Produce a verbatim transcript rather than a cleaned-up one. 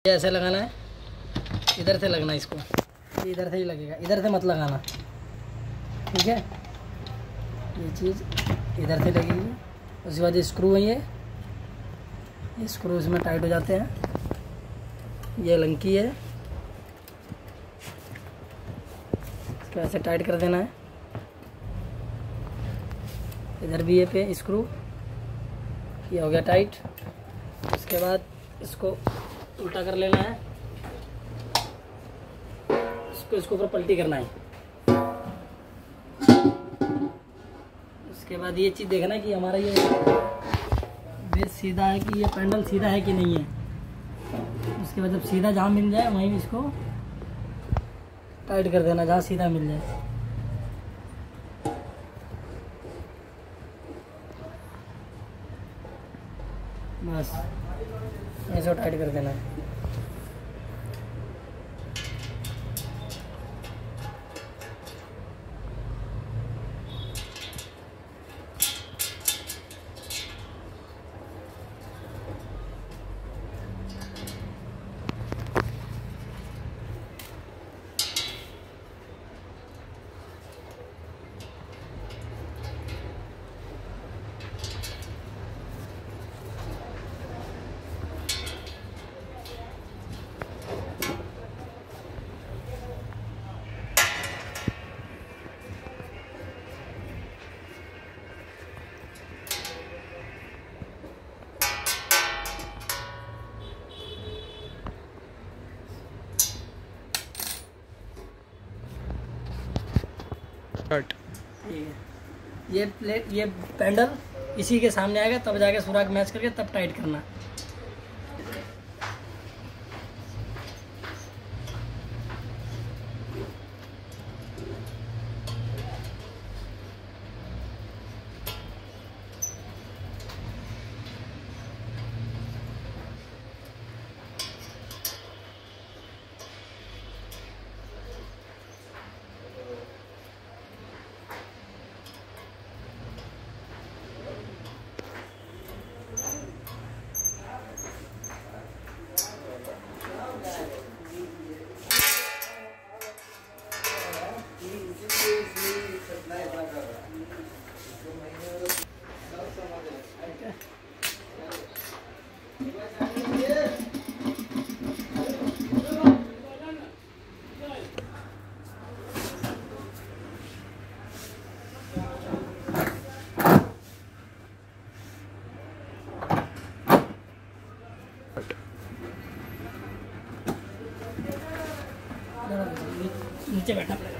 ये ऐसे लगाना है, इधर से लगना है इसको, इधर से ही लगेगा, इधर से मत लगाना, ठीक है। ये चीज़ इधर से लगेगी। उसके बाद ये स्क्रू है, ये ये स्क्रू इसमें टाइट हो जाते हैं। ये लंकी है, इसको ऐसे टाइट कर देना है। इधर भी ये पे स्क्रू, ये हो गया टाइट। उसके बाद इसको उल्टा कर लेना है, इसको इसको ऊपर पलटी करना है। उसके बाद ये चीज़ देखना है कि हमारा ये बेस सीधा है कि ये पैंडल सीधा है कि नहीं है। उसके बाद जब सीधा जहाँ मिल जाए वहीं इसको टाइट कर देना, जहाँ सीधा मिल जाए। बस ऐसे टाइट कर देना है। ये प्लेट ये पैंडल इसी के सामने आएगा, तब जाके सुराख मैच करके तब टाइट करना। नीचे बैठना पड़ेगा।